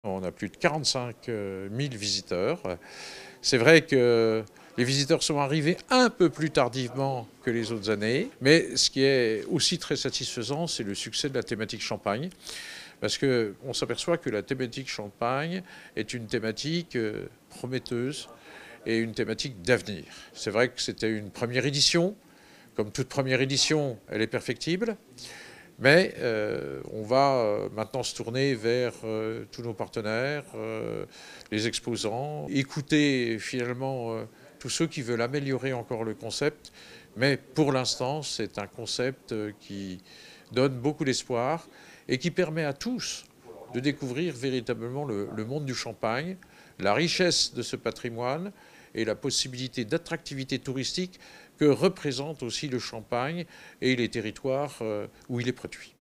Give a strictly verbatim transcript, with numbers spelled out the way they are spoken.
On a plus de quarante-cinq mille visiteurs. C'est vrai que les visiteurs sont arrivés un peu plus tardivement que les autres années, mais ce qui est aussi très satisfaisant, c'est le succès de la thématique Champagne, parce qu'on s'aperçoit que la thématique Champagne est une thématique prometteuse et une thématique d'avenir. C'est vrai que c'était une première édition. Comme toute première édition, elle est perfectible. Mais euh, on va euh, maintenant se tourner vers euh, tous nos partenaires, euh, les exposants, écouter finalement euh, tous ceux qui veulent améliorer encore le concept. Mais pour l'instant, c'est un concept euh, qui donne beaucoup d'espoir et qui permet à tous de découvrir véritablement le, le monde du champagne, la richesse de ce patrimoine et la possibilité d'attractivité touristique que représente aussi le champagne et les territoires où il est produit.